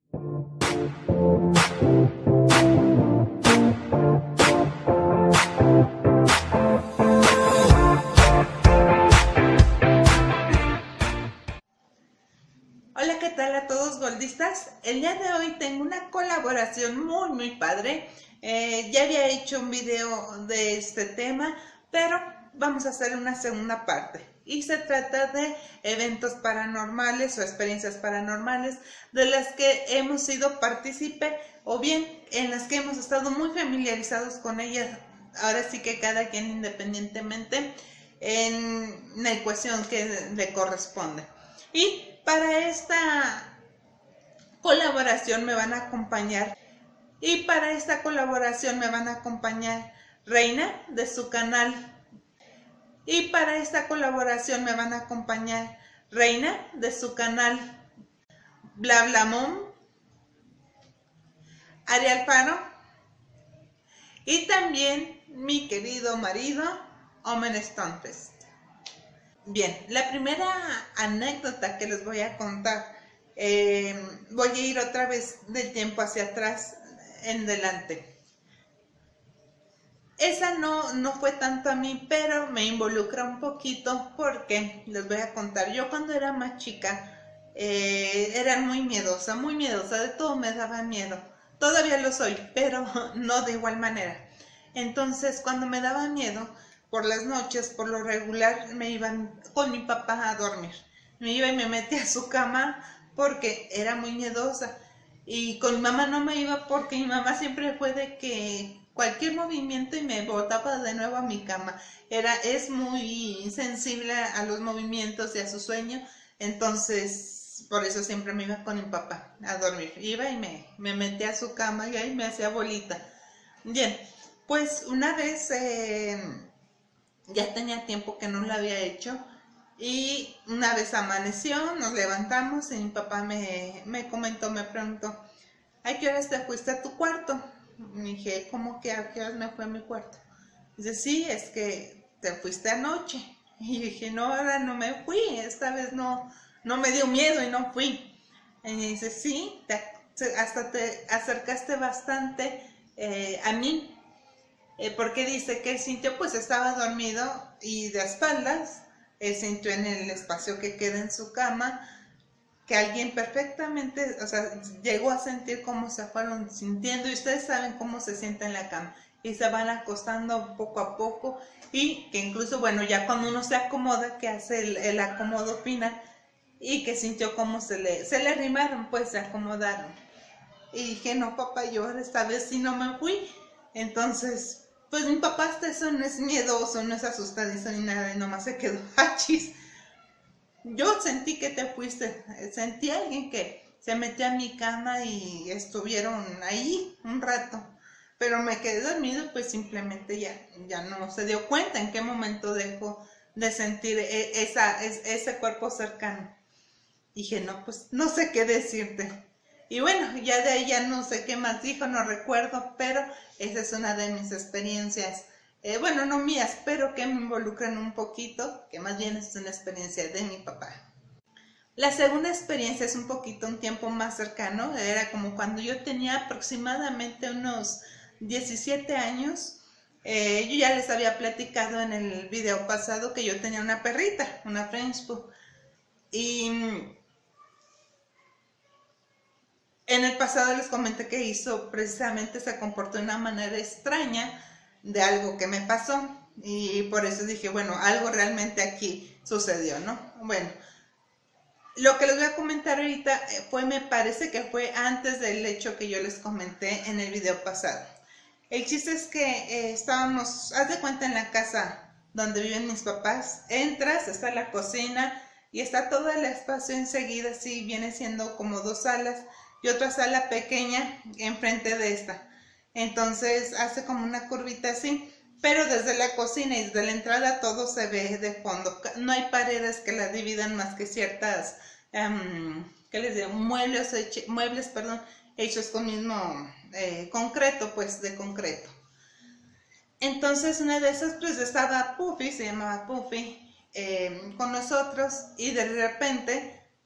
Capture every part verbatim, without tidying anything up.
Hola, ¿qué tal a todos goldistas? El día de hoy tengo una colaboración muy muy padre. Eh, ya había hecho un video de este tema, pero vamos a hacer una segunda parte. Y se trata de eventos paranormales o experiencias paranormales de las que hemos sido partícipe o bien en las que hemos estado muy familiarizados con ellas. Ahora sí que cada quien independientemente en la ecuación que le corresponde. Y para esta colaboración me van a acompañar y para esta colaboración me van a acompañar Reina de su canal y para esta colaboración me van a acompañar Reina de su canal Blablamon, Ariel Alfaro y también mi querido marido Omen Stonefest. Bien, la primera anécdota que les voy a contar, eh, voy a ir otra vez del tiempo hacia atrás, en delante. Esa no, no fue tanto a mí, pero me involucra un poquito porque les voy a contar. Yo cuando era más chica, eh, era muy miedosa, muy miedosa, de todo me daba miedo. Todavía lo soy, pero no de igual manera. Entonces, cuando me daba miedo, por las noches, por lo regular, me iba con mi papá a dormir. Me iba y me metía a su cama porque era muy miedosa. Y con mi mamá no me iba porque mi mamá siempre fue de que cualquier movimiento y me botaba de nuevo a mi cama. Era, es muy sensible a los movimientos y a su sueño. Entonces, por eso siempre me iba con mi papá a dormir. Iba y me, me metía a su cama y ahí me hacía bolita. Bien, pues una vez... Eh, ya tenía tiempo que no lo había hecho y una vez amaneció, nos levantamos y mi papá me, me comentó, me preguntó, ¿a qué horas te fuiste a tu cuarto? Y dije, ¿cómo que a qué horas me fui a mi cuarto? Dice, sí, es que te fuiste anoche. Y dije, no, ahora no me fui, esta vez no, no me dio miedo y no fui. Y dice, sí, te, hasta te acercaste bastante eh, a mí. Eh, porque dice que él sintió, pues estaba dormido y de espaldas, él sintió en el espacio que queda en su cama, que alguien perfectamente, o sea, llegó a sentir cómo se fueron sintiendo y ustedes saben cómo se sienta en la cama y se van acostando poco a poco y que incluso, bueno, ya cuando uno se acomoda, que hace el, el acomodo final y que sintió cómo se le, se le arrimaron, pues se acomodaron. Y dije, no papá, yo esta vez sí no me fui, entonces... Pues mi papá hasta eso no es miedoso, no es asustadizo ni nada, y nomás se quedó hachis. Yo sentí que te fuiste, sentí a alguien que se metió a mi cama y estuvieron ahí un rato. Pero me quedé dormido, pues simplemente ya, ya no se dio cuenta en qué momento dejó de sentir esa, ese cuerpo cercano. Dije, no, pues no sé qué decirte. Y bueno, ya de ahí ya no sé qué más dijo, no recuerdo, pero esa es una de mis experiencias, eh, bueno, no mías, pero que me involucran un poquito, que más bien es una experiencia de mi papá. La segunda experiencia es un poquito, un tiempo más cercano, era como cuando yo tenía aproximadamente unos diecisiete años, eh, yo ya les había platicado en el video pasado que yo tenía una perrita, una French Poodle, y... En el pasado les comenté que hizo, precisamente se comportó de una manera extraña de algo que me pasó y por eso dije, bueno, algo realmente aquí sucedió, ¿no? Bueno, lo que les voy a comentar ahorita fue, me parece que fue antes del hecho que yo les comenté en el video pasado. El chiste es que eh, estábamos, haz de cuenta en la casa donde viven mis papás, entras, está la cocina y está todo el espacio enseguida, así viene siendo como dos salas y otra sala pequeña enfrente de esta. Entonces hace como una curvita así, pero desde la cocina y desde la entrada todo se ve de fondo. No hay paredes que la dividan más que ciertas, um, ¿qué les digo? Muebles, muebles, perdón, hechos con mismo eh, concreto, pues de concreto. Entonces una de esas pues estaba Puffy, se llamaba Puffy, eh, con nosotros y de repente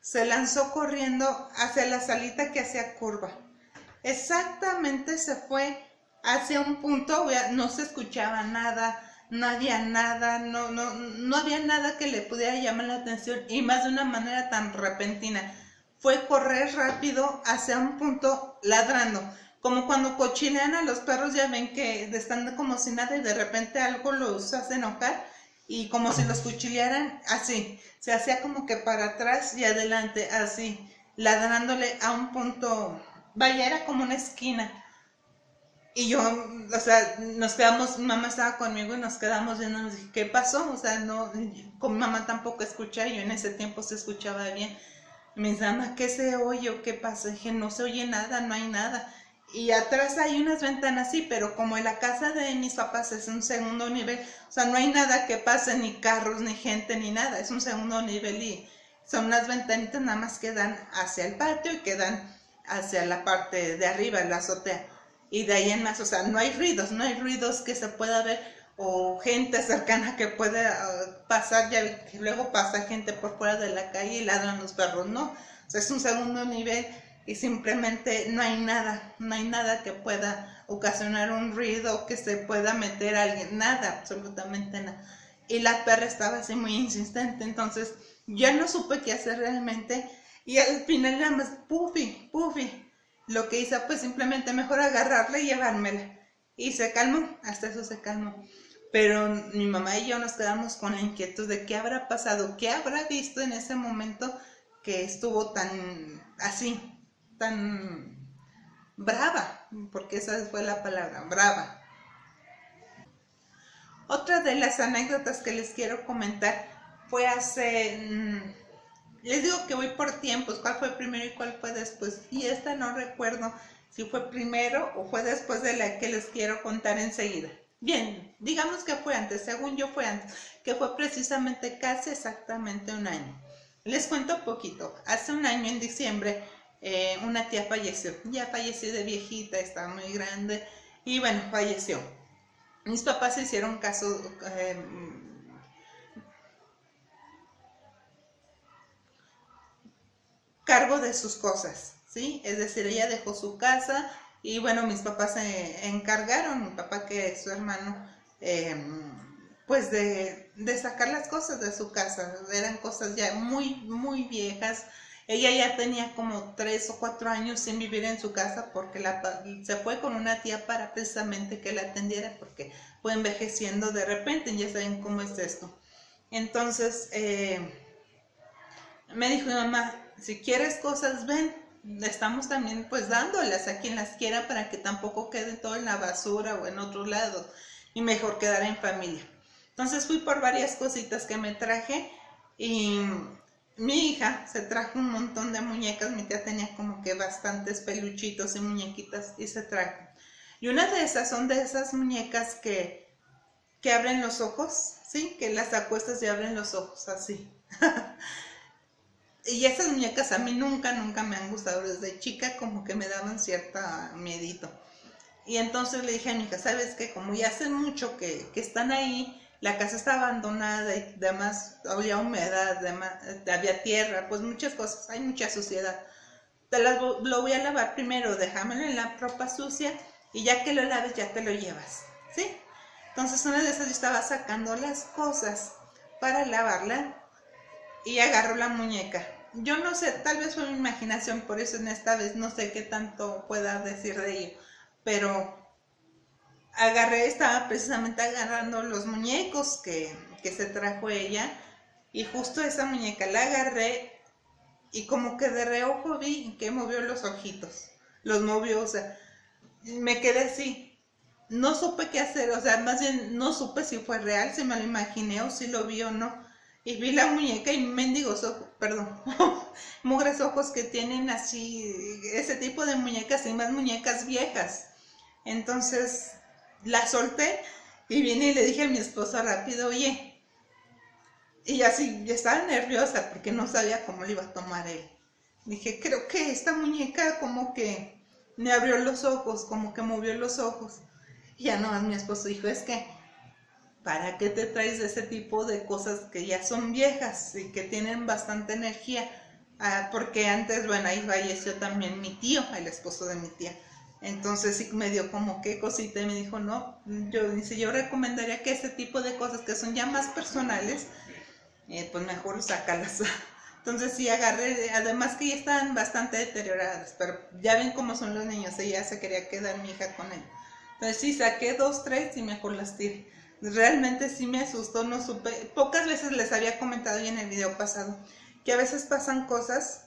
se lanzó corriendo hacia la salita que hacía curva. Exactamente se fue hacia un punto, no se escuchaba nada, no había nada, no, no, no había nada que le pudiera llamar la atención, y más de una manera tan repentina. Fue correr rápido hacia un punto ladrando, como cuando cochilean a los perros, ya ven que están como si nada y de repente algo los hace enojar, y como si los cuchilearan, así, se hacía como que para atrás y adelante, así, ladrándole a un punto, vaya, era como una esquina. Y yo, o sea, nos quedamos, mi mamá estaba conmigo y nos quedamos viendo, nos dije, ¿qué pasó? O sea, no, con mi mamá tampoco escuchaba, yo en ese tiempo se escuchaba bien. Y me dice, mamá, ¿qué se oye o qué pasa? Y dije, no se oye nada, no hay nada. Y atrás hay unas ventanas, sí, pero como en la casa de mis papás es un segundo nivel, o sea, no hay nada que pase, ni carros, ni gente, ni nada, es un segundo nivel y son unas ventanitas nada más que dan hacia el patio y que dan hacia la parte de arriba, la azotea. Y de ahí en más, o sea, no hay ruidos, no hay ruidos que se pueda ver o gente cercana que pueda uh, pasar, ya que luego pasa gente por fuera de la calle y ladran los perros, no, o sea, es un segundo nivel y simplemente no hay nada, no hay nada que pueda ocasionar un ruido, que se pueda meter a alguien, nada, absolutamente nada. Y la perra estaba así muy insistente, entonces ya no supe qué hacer realmente y al final nada más, pufi, pufi. Lo que hice pues simplemente mejor agarrarla y llevármela. Y se calmó, hasta eso se calmó. Pero mi mamá y yo nos quedamos con la inquietud de qué habrá pasado, qué habrá visto en ese momento que estuvo tan así, tan brava, porque esa fue la palabra, brava. Otra de las anécdotas que les quiero comentar fue hace... Mmm, les digo que voy por tiempos, cuál fue primero y cuál fue después. Y esta no recuerdo si fue primero o fue después de la que les quiero contar enseguida. Bien, digamos que fue antes, según yo fue antes, que fue precisamente casi exactamente un año. Les cuento un poquito. Hace un año, en diciembre, eh, una tía falleció. Ya falleció de viejita, estaba muy grande y bueno, falleció. Mis papás se hicieron caso... Eh, cargo de sus cosas, ¿sí? Es decir, ella dejó su casa y bueno, mis papás se encargaron, mi papá que es su hermano, eh, pues de, de sacar las cosas de su casa. Eran cosas ya muy, muy viejas. Ella ya tenía como tres o cuatro años sin vivir en su casa porque la, se fue con una tía para precisamente que la atendiera porque fue envejeciendo de repente, ya saben cómo es esto. Entonces, eh, me dijo mi mamá, si quieres cosas, ven, estamos también pues dándolas a quien las quiera para que tampoco quede todo en la basura o en otro lado y mejor quedar en familia. Entonces fui por varias cositas que me traje y mi hija se trajo un montón de muñecas, mi tía tenía como que bastantes peluchitos y muñequitas y se trajo. Y una de esas son de esas muñecas que, que abren los ojos, ¿sí? Que las acuestas y abren los ojos, así. Y esas muñecas a mí nunca, nunca me han gustado. Desde chica como que me daban cierta miedito. Y entonces le dije a mi hija, ¿sabes qué? Como ya hace mucho que, que están ahí, la casa está abandonada y además había humedad, además, había tierra, pues muchas cosas, hay mucha suciedad. Te las, lo voy a lavar primero, déjamelo en la ropa sucia y ya que lo laves ya te lo llevas, ¿sí? Entonces una de esas yo estaba sacando las cosas para lavarla y agarró la muñeca. Yo no sé, tal vez fue mi imaginación, por eso en esta vez no sé qué tanto pueda decir de ello, pero agarré, estaba precisamente agarrando los muñecos que, que se trajo ella y justo esa muñeca la agarré y como que de reojo vi que movió los ojitos, los movió, o sea, me quedé así, no supe qué hacer, o sea, más bien no supe si fue real, si me lo imaginé o si lo vi o no. Y vi la muñeca y mendigos ojos, perdón, mugres ojos que tienen así, ese tipo de muñecas y más muñecas viejas. Entonces la solté y vine y le dije a mi esposo rápido, oye, y así, yo estaba nerviosa porque no sabía cómo le iba a tomar él. Dije, creo que esta muñeca como que me abrió los ojos, como que movió los ojos. Y ya no, mi esposo dijo, es que... ¿para qué te traes ese tipo de cosas que ya son viejas y que tienen bastante energía ah, porque antes, bueno, ahí falleció también mi tío, el esposo de mi tía. Entonces sí me dio como que cosita y me dijo, no, yo, dice, yo recomendaría que ese tipo de cosas que son ya más personales, eh, pues mejor sácalas. Entonces sí agarré, además que ya estaban bastante deterioradas, pero ya ven cómo son los niños, ella se quería quedar mi hija con él. Entonces sí, saqué dos, tres y mejor las tiré. Realmente sí me asustó, no supe, pocas veces les había comentado ya en el video pasado, que a veces pasan cosas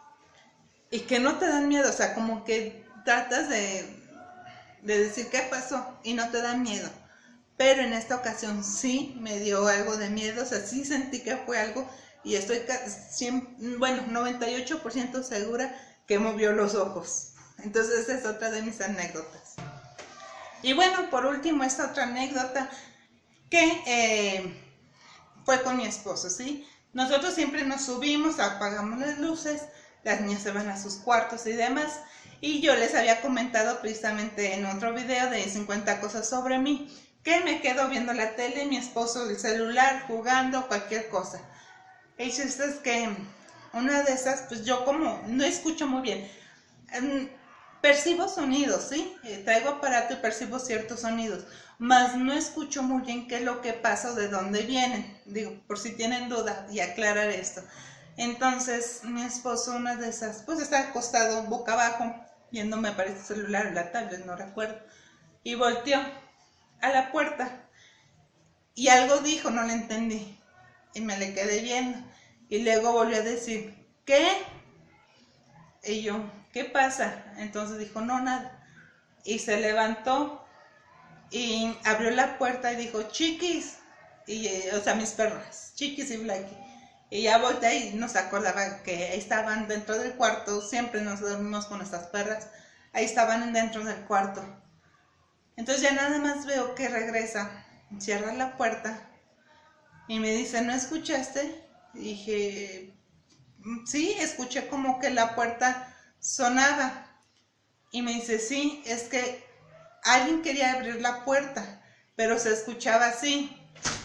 y que no te dan miedo, o sea, como que tratas de, de decir qué pasó y no te da miedo. Pero en esta ocasión sí me dio algo de miedo, o sea, sí sentí que fue algo y estoy, cien, bueno, noventa y ocho por ciento segura que movió los ojos. Entonces esa es otra de mis anécdotas. Y bueno, por último, esta otra anécdota que eh, fue con mi esposo, ¿sí? Nosotros siempre nos subimos, apagamos las luces, las niñas se van a sus cuartos y demás. Y yo les había comentado precisamente en otro video de cincuenta cosas sobre mí, que me quedo viendo la tele, mi esposo el celular, jugando, cualquier cosa. El chiste es que una de esas, pues yo como no escucho muy bien, um, percibo sonidos, ¿sí? Eh, traigo aparato y percibo ciertos sonidos, mas no escucho muy bien qué es lo que pasa o de dónde vienen. Digo, por si tienen duda y aclarar esto. Entonces, mi esposo, una de esas, pues está acostado boca abajo, viendo, me parece, el celular o la tablet, no recuerdo, y volteó a la puerta y algo dijo, no le entendí, y me le quedé viendo, y luego volvió a decir, ¿qué? Y yo, ¿qué pasa? Entonces dijo, no, nada, y se levantó y abrió la puerta y dijo, Chiquis, y, o sea, mis perras, Chiquis y Blackie. Y ya volteé y nos acordaba que estaban dentro del cuarto, siempre nos dormimos con nuestras perras, ahí estaban dentro del cuarto. Entonces ya nada más veo que regresa, cierra la puerta y me dice, ¿no escuchaste? Y dije, sí, escuché como que la puerta sonaba. Y me dice, sí, es que alguien quería abrir la puerta, pero se escuchaba así.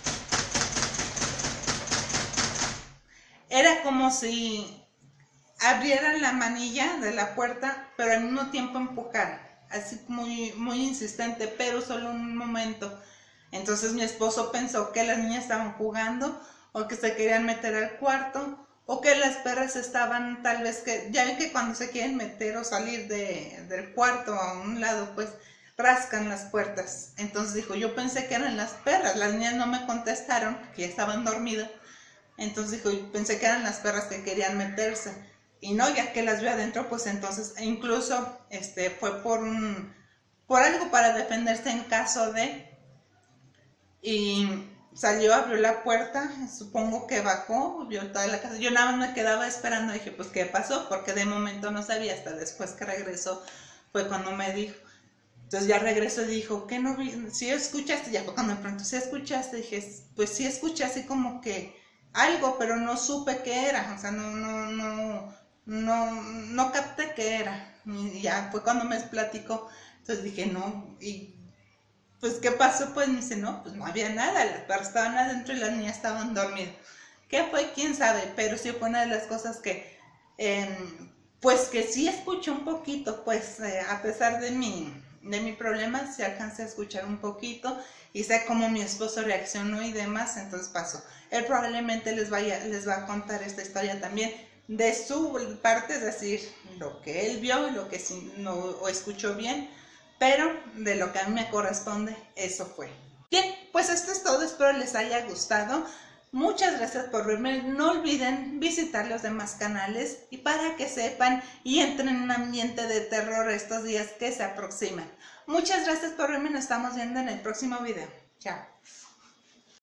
Era como si abrieran la manilla de la puerta, pero al mismo tiempo empujaran, así muy, muy insistente, pero solo un momento. Entonces mi esposo pensó que las niñas estaban jugando, o que se querían meter al cuarto, o que las perras estaban tal vez que, ya ven que cuando se quieren meter o salir de, del cuarto a un lado, pues rascan las puertas. Entonces dijo, yo pensé que eran las perras, las niñas no me contestaron, que ya estaban dormidas. Entonces dijo, pensé que eran las perras que querían meterse. Y no, ya que las veo adentro, pues entonces, incluso este, fue por un, por algo para defenderse en caso de, y salió, abrió la puerta, supongo que bajó, vio toda la casa. Yo nada más me quedaba esperando, dije, pues, ¿qué pasó? Porque de momento no sabía, hasta después que regresó, fue cuando me dijo. Entonces ya regresó y dijo, ¿qué no vi? ¿Sí escuchaste? Ya fue cuando me preguntó, ¿sí escuchaste? Dije, pues sí escuché así como que algo, pero no supe qué era, o sea, no, no, no, no, no capté qué era. Y ya fue cuando me platicó, entonces dije, no, y pues, ¿qué pasó? Pues me dice, no, pues no había nada, las perras estaban adentro y las niñas estaban dormidas. ¿Qué fue? ¿Quién sabe? Pero sí fue una de las cosas que, eh, pues que sí escuché un poquito, pues eh, a pesar de mi, de mi problema, sí alcancé a escuchar un poquito y sé cómo mi esposo reaccionó y demás, entonces pasó. Él probablemente les, vaya, les va a contar esta historia también de su parte, es decir, lo que él vio y lo que sí no o escuchó bien, pero de lo que a mí me corresponde, eso fue. Bien, pues esto es todo, espero les haya gustado. Muchas gracias por verme, no olviden visitar los demás canales y para que sepan y entren en un ambiente de terror estos días que se aproximan. Muchas gracias por verme, nos estamos viendo en el próximo video. Chao.